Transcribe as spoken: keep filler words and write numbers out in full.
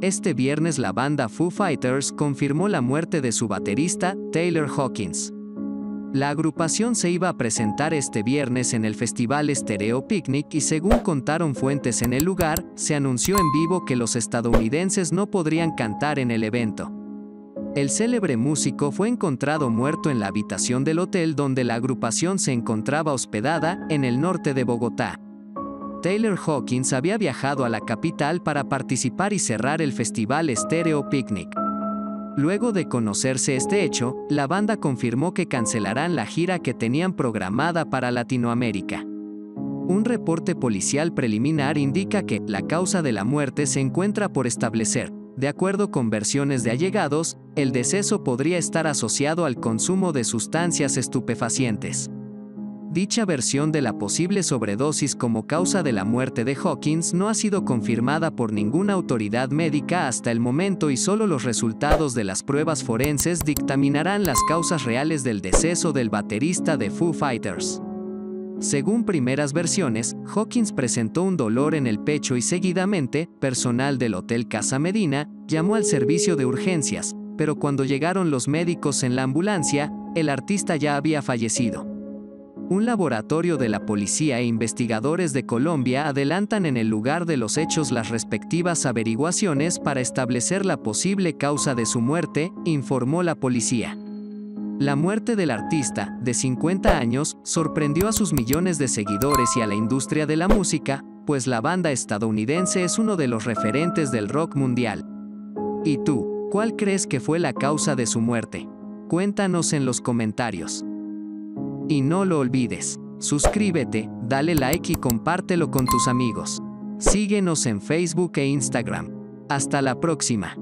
Este viernes la banda Foo Fighters confirmó la muerte de su baterista, Taylor Hawkins. La agrupación se iba a presentar este viernes en el festival Stereo Picnic y según contaron fuentes en el lugar, se anunció en vivo que los estadounidenses no podrían cantar en el evento. El célebre músico fue encontrado muerto en la habitación del hotel donde la agrupación se encontraba hospedada, en el norte de Bogotá. Taylor Hawkins había viajado a la capital para participar y cerrar el festival Stereo Picnic. Luego de conocerse este hecho, la banda confirmó que cancelarán la gira que tenían programada para Latinoamérica. Un reporte policial preliminar indica que la causa de la muerte se encuentra por establecer. De acuerdo con versiones de allegados, el deceso podría estar asociado al consumo de sustancias estupefacientes. Dicha versión de la posible sobredosis como causa de la muerte de Hawkins no ha sido confirmada por ninguna autoridad médica hasta el momento y solo los resultados de las pruebas forenses dictaminarán las causas reales del deceso del baterista de Foo Fighters. Según primeras versiones, Hawkins presentó un dolor en el pecho y seguidamente, personal del Hotel Casa Medina llamó al servicio de urgencias, pero cuando llegaron los médicos en la ambulancia, el artista ya había fallecido. Un laboratorio de la policía e investigadores de Colombia adelantan en el lugar de los hechos las respectivas averiguaciones para establecer la posible causa de su muerte, informó la policía. La muerte del artista, de cincuenta años, sorprendió a sus millones de seguidores y a la industria de la música, pues la banda estadounidense es uno de los referentes del rock mundial. ¿Y tú, cuál crees que fue la causa de su muerte? Cuéntanos en los comentarios. Y no lo olvides, suscríbete, dale like y compártelo con tus amigos. Síguenos en Facebook e Instagram. Hasta la próxima.